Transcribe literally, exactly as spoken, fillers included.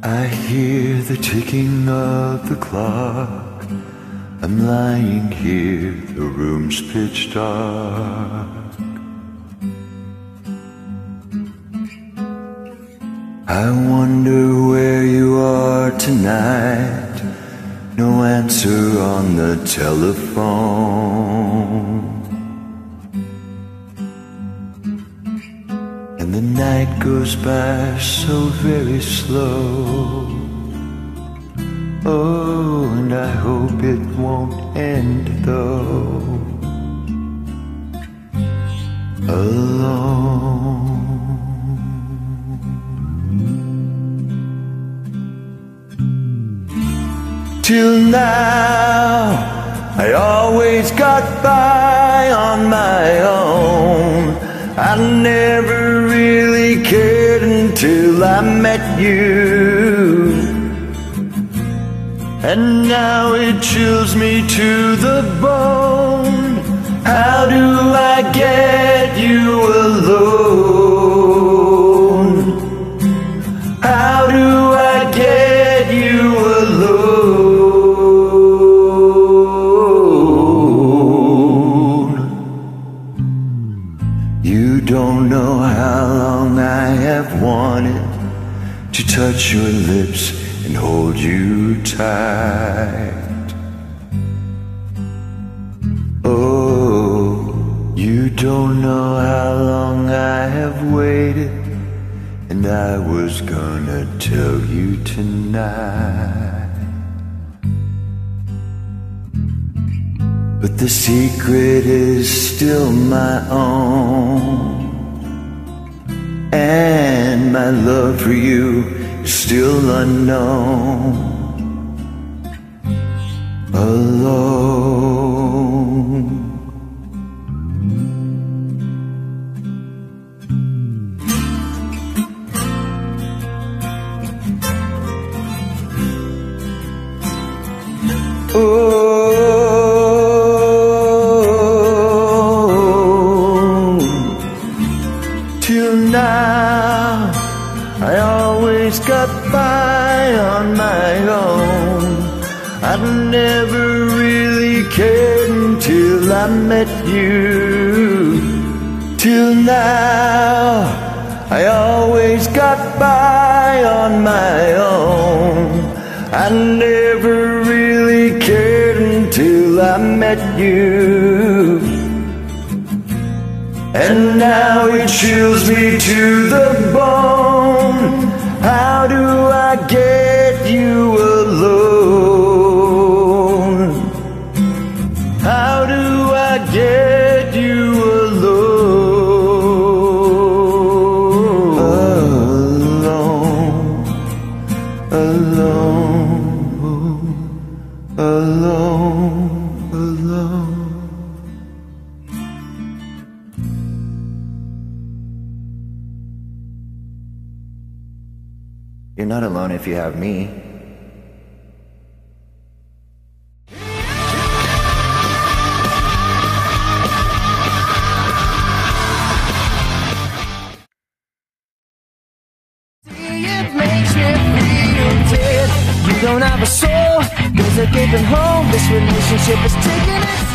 I hear the ticking of the clock. I'm lying here, the room's pitch dark. I wonder where you are tonight. No answer on the telephone. And the night goes by so very slow. Oh, and I hope it won't end though. Alone. Till now, I always got by on my own. I never really cared until I met you. And now it chills me to the bone. How do I get you alone? How do I get you alone? You don't know how long I have wanted to touch your lips and hold you tight. Oh, you don't know how long I have waited, and I was gonna tell you tonight. But the secret is still my own, and my love for you is still unknown. Alone. Oh, till now I always got by on my own. I never really cared until I met you. Till now, I always got by on my own. I never really cared until I met you. And now it chills me to the bone. How do I get you alone? How do I get you alone? Alone, alone, alone, alone. You're not alone if you have me. It makes me feel dead. You don't have a soul. There's a gaping hole. This relationship is taking its